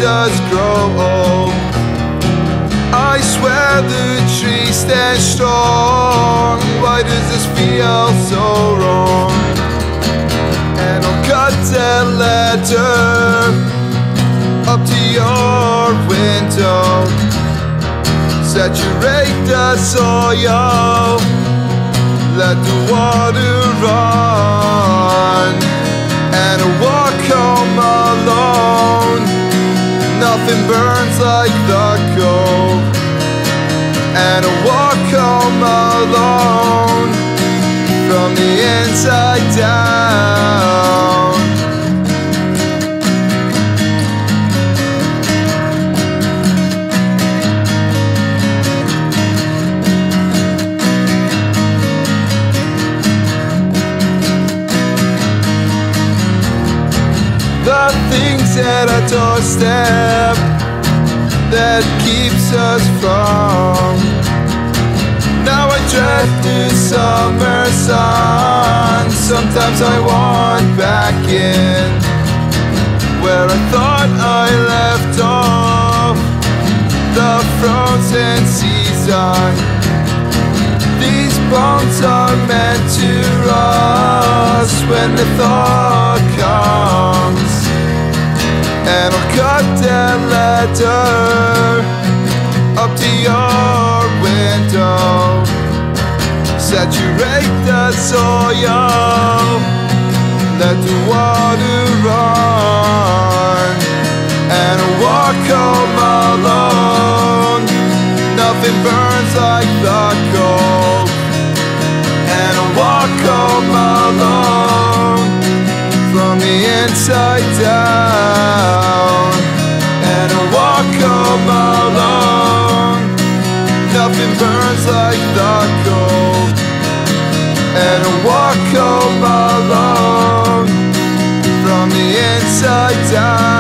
us grow old. I swear the trees stand strong. Why does this feel so wrong? And I'll cut that ladder up to your window, saturate the soil, let the water run. And I walk home alone, nothing burns like the coal. And I walk home alone, from the inside down. The things at our doorstep that keeps us from. Now I dread the summer sun. Sometimes I want back in where I thought I left off, the frozen season. These bones are meant to rust when the thaw comes. And I'll cut that ladder up to your window, saturate the soil, let the water run. And I'll walk home alone, nothing burns like the coal. And I'll walk home alone, from the inside down. And I walk home alone, nothing burns like the coal. And I walk home alone, from the inside down.